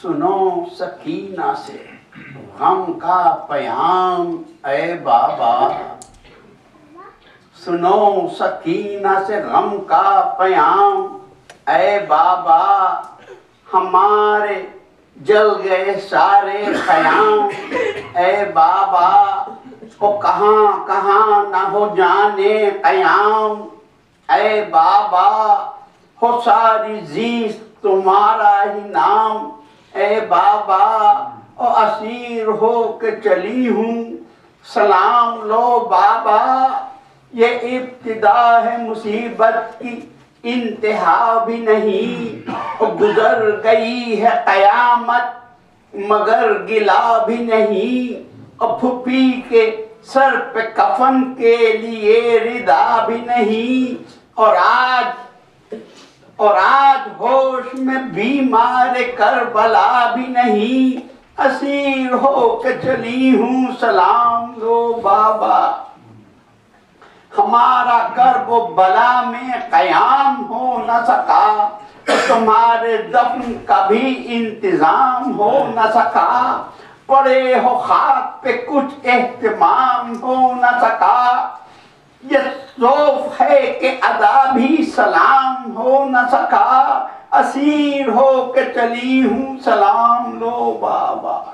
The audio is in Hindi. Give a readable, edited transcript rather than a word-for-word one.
सुनो सकीना से गम का पयाम ऐ बाबा, सुनो सकीना से गम का पयाम ऐ बाबा, हमारे जल गए सारे ख़याम ऐ बाबा, ओ कहाँ कहाँ न हो जाने क़याम ऐ बाबा, हो सारी जीस तुम्हारा ही नाम ऐ बाबा, ओ असीर हो के चली हूँ सलाम लो बाबा, ये इब्तिदा है मुसीबत की इंतहा भी नहीं, और गुजर गई है क़यामत मगर गिला भी नहीं, और फुफी के सर पे कफन के लिए रिदा भी नहीं, और आज होश में बीमार करबला भी नहीं, असीर हो के चली हूँ सलाम लो बाबा, हमारा कर्ब बला में क़याम हो न सका, तो तुम्हारे दफन का भी इंतजाम हो न सका, पड़े हो खाक पे कुछ एहतमाम हो न सका, ये ज़ौफ़ है कि अदा भी सलाम हो न सका, असीर हो के चली हूँ सलाम लो बाबा।